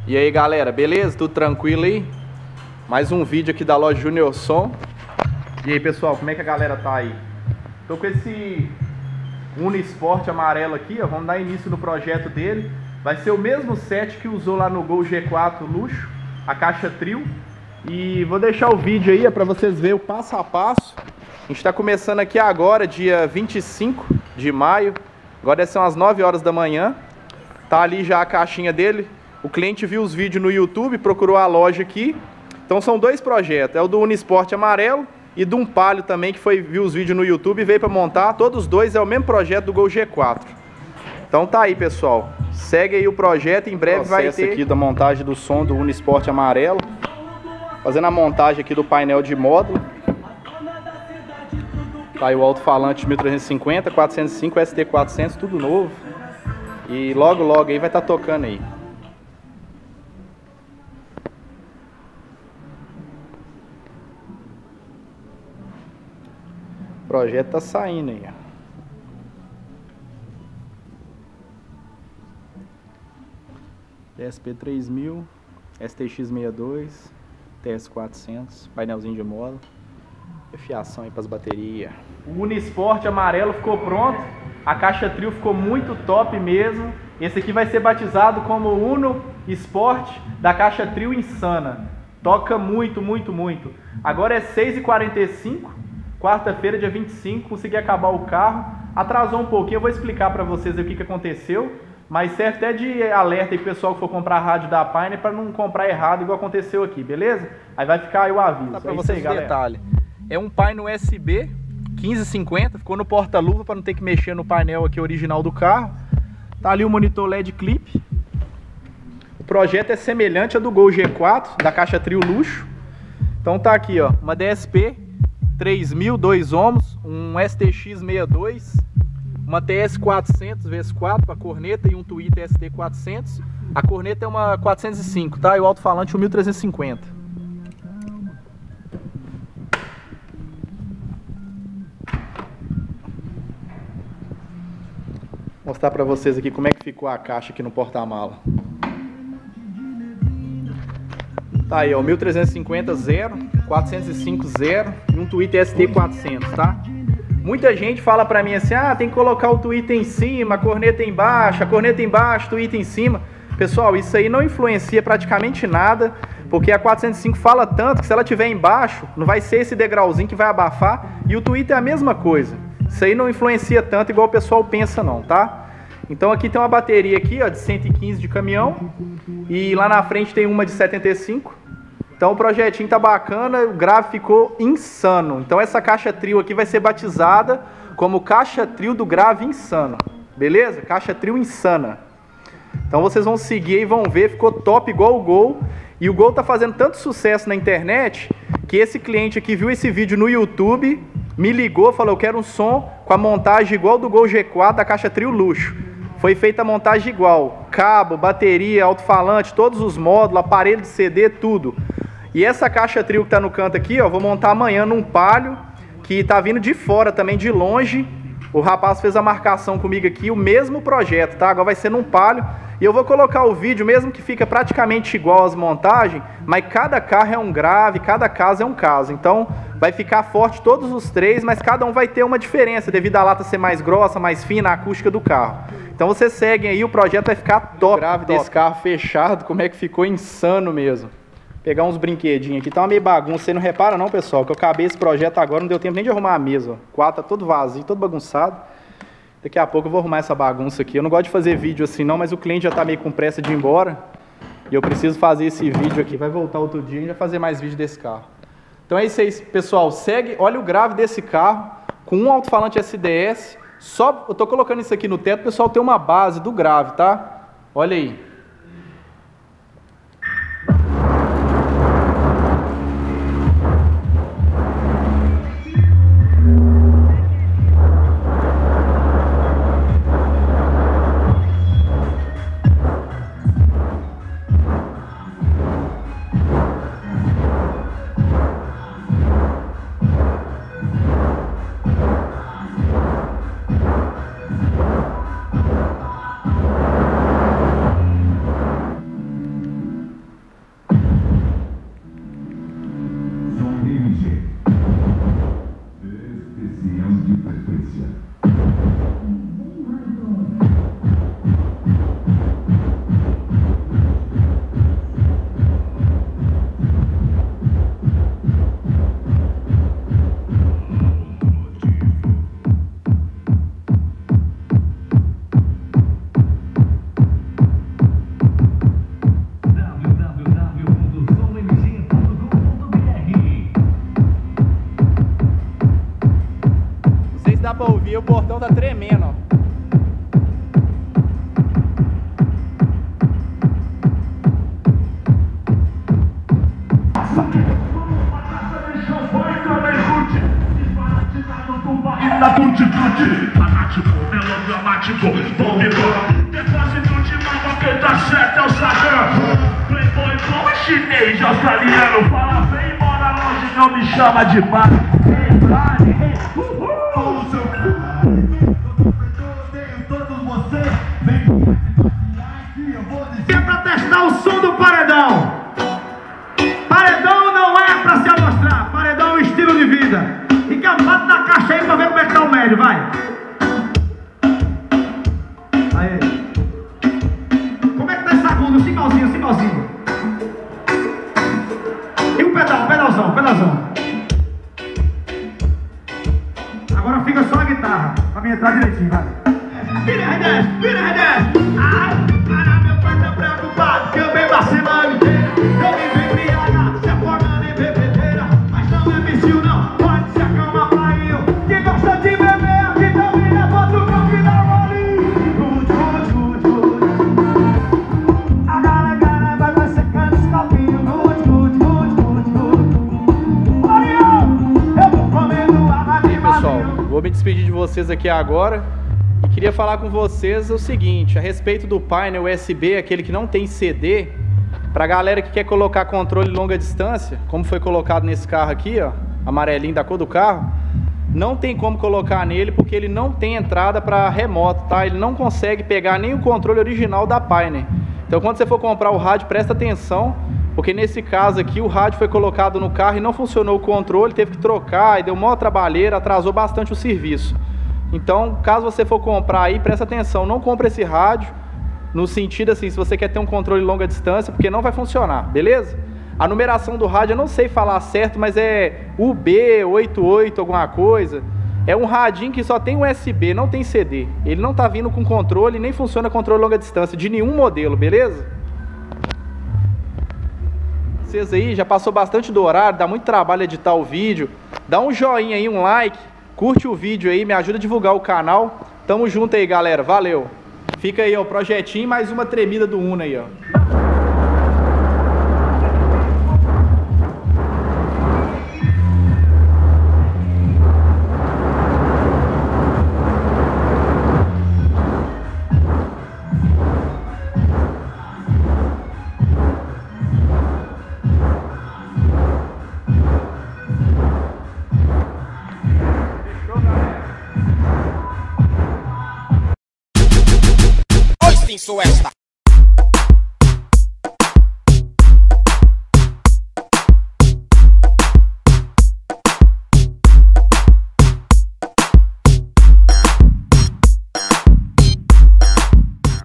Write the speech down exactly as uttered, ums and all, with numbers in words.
E aí galera, beleza? Tudo tranquilo aí? Mais um vídeo aqui da loja Junior Som. E aí pessoal, como é que a galera tá aí? Tô com esse Uno Sport amarelo aqui, ó. Vamos dar início no projeto dele. Vai ser o mesmo set que usou lá no Gol G quatro Luxo, a caixa trio. E vou deixar o vídeo aí para vocês verem o passo a passo. A gente está começando aqui agora, dia vinte e cinco de maio. Agora deve ser umas nove horas da manhã. Tá ali já a caixinha dele. O cliente viu os vídeos no YouTube, procurou a loja aqui. Então são dois projetos. É o do Uno Sport amarelo e do um Palio também, que foi viu os vídeos no YouTube e veio para montar. Todos os dois é o mesmo projeto do Gol G quatro. Então tá aí, pessoal. Segue aí o projeto. Em breve vai ter aqui da montagem do som do Uno Sport amarelo. Fazendo a montagem aqui do painel de módulo. Tá aí o alto-falante mil trezentos e cinquenta, quatrocentos e cinco, S T quatrocentos, tudo novo. E logo logo aí vai estar tocando aí. O projeto tá saindo aí, ó. D S P três mil, S T X sessenta e dois, T S quatrocentos, painelzinho de módulo. E fiação aí para as baterias. O Uno Sport amarelo ficou pronto. A caixa trio ficou muito top mesmo. Esse aqui vai ser batizado como Uno Sport da caixa trio Insana. Toca muito, muito, muito. Agora é seis e quarenta e cinco. Quarta-feira, dia vinte e cinco, consegui acabar o carro. Atrasou um pouquinho, eu vou explicar para vocês o que, que aconteceu. Mas serve até de alerta aí pro pessoal que for comprar a rádio da Pioneer para não comprar errado igual aconteceu aqui, beleza? Aí vai ficar aí o aviso. Tá para é vocês aí, detalhe. É um Pioneer U S B quinze cinquenta, ficou no porta-luva para não ter que mexer no painel aqui original do carro. Tá ali o monitor L E D clip. O projeto é semelhante ao do Gol G quatro, da caixa trio Luxo. Então tá aqui, ó, uma D S P três mil, dois ohms, um S T X sessenta e dois, uma T S quatrocentos vezes quatro para corneta e um tweeter S T quatrocentos. A corneta é uma quatrocentos e cinco, tá? E o alto-falante um mil trezentos e cinquenta. Vou mostrar para vocês aqui como é que ficou a caixa aqui no porta-mala. Tá aí, ó, mil trezentos e cinquenta zero, quatrocentos e cinco zero e um tweeter S T quatrocentos, tá? Muita gente fala pra mim assim, ah, tem que colocar o tweeter em cima, a corneta embaixo, a corneta embaixo, tweeter em cima. Pessoal, isso aí não influencia praticamente nada, porque a quatrocentos e cinco fala tanto que se ela estiver embaixo, não vai ser esse degrauzinho que vai abafar, e o tweeter é a mesma coisa. Isso aí não influencia tanto igual o pessoal pensa não, tá? Então aqui tem uma bateria aqui, ó, de cento e quinze de caminhão, e lá na frente tem uma de setenta e cinco. Então o projetinho tá bacana, o grave ficou insano. Então essa caixa trio aqui vai ser batizada como caixa trio do grave insano. Beleza? Caixa trio insana. Então vocês vão seguir e vão ver, ficou top igual o Gol. E o Gol tá fazendo tanto sucesso na internet que esse cliente aqui viu esse vídeo no YouTube, me ligou, falou, eu quero um som com a montagem igual do Gol G quatro da caixa trio Luxo. Foi feita a montagem igual, cabo, bateria, alto-falante, todos os módulos, aparelho de C D, tudo. E essa caixa trio que tá no canto aqui, ó, vou montar amanhã num Palio, que tá vindo de fora também, de longe. O rapaz fez a marcação comigo aqui, o mesmo projeto, tá? Agora vai ser num Palio. E eu vou colocar o vídeo, mesmo que fica praticamente igual às montagens, mas cada carro é um grave, cada caso é um caso. Então vai ficar forte todos os três, mas cada um vai ter uma diferença, devido à lata ser mais grossa, mais fina, a acústica do carro. Então vocês seguem aí, o projeto vai ficar top. O grave desse carro fechado, como é que ficou insano mesmo. Pegar uns brinquedinhos aqui, tá uma meio bagunça, você não repara não, pessoal, que eu acabei esse projeto agora, não deu tempo nem de arrumar a mesa, ó. O quadro tá todo vazio, todo bagunçado. Daqui a pouco eu vou arrumar essa bagunça aqui. Eu não gosto de fazer vídeo assim não, mas o cliente já tá meio com pressa de ir embora. E eu preciso fazer esse vídeo aqui, vai voltar outro dia e a gente vai fazer mais vídeo desse carro. Então é isso aí, pessoal, segue, olha o grave desse carro, com um alto-falante S D S, só, eu tô colocando isso aqui no teto, o pessoal tem uma base do grave, tá? Olha aí. Dá pra ouvir, o portão tá tremendo, ó. Na tutti-frutti, fanático, melodramático, bom vigor. Depósito de mama, quem tá certo é o Sagan. Playboy bom é chinês, australiano. Fala bem, mora longe, não me chama de pai. Hey, Brian, hey, uhul. É pra testar o som do paredão. Paredão não é pra se amostrar, paredão é um estilo de vida. Fica bate na caixa aí pra ver como é que tá o médio, vai. Aí. Como é que tá esse agudo, o cimbalzinho, o cimbalzinho. E o pedal, o pedalzão, o pedalzão. Agora fica só a guitarra, pra mim entrar direitinho, vai. Vira Redés, vira Redés. Ai, para meu pai tá preocupado, que eu bebo a semana inteira. Eu me vem embriagar, se afogando em bebedeira. Mas não é vício não, pode se acalmar, pai. Quem gosta de beber, aqui também levanta o copo e dá um golinho. A galera vai vai secando os copinhos. Good, good, good, good, good. Olha, eu tô comendo água de Pessoal, vou me despedir de vocês aqui agora. Queria falar com vocês o seguinte, a respeito do painel U S B, aquele que não tem C D, pra galera que quer colocar controle longa distância, como foi colocado nesse carro aqui, ó, amarelinho da cor do carro, não tem como colocar nele porque ele não tem entrada para remoto, tá? Ele não consegue pegar nem o controle original da Pioneer. Então quando você for comprar o rádio, presta atenção, porque nesse caso aqui o rádio foi colocado no carro e não funcionou o controle, teve que trocar e deu maior trabalheira, atrasou bastante o serviço. Então, caso você for comprar aí, presta atenção, não compre esse rádio, no sentido assim, se você quer ter um controle longa distância, porque não vai funcionar, beleza? A numeração do rádio, eu não sei falar certo, mas é U B oitenta e oito, alguma coisa. É um radinho que só tem U S B, não tem C D. Ele não tá vindo com controle, nem funciona controle longa distância, de nenhum modelo, beleza? Vocês aí, já passou bastante do horário, dá muito trabalho editar o vídeo. Dá um joinha aí, um like. Curte o vídeo aí, me ajuda a divulgar o canal. Tamo junto aí, galera. Valeu. Fica aí, ó, o projetinho, mais uma tremida do Uno aí, ó. Sou esta.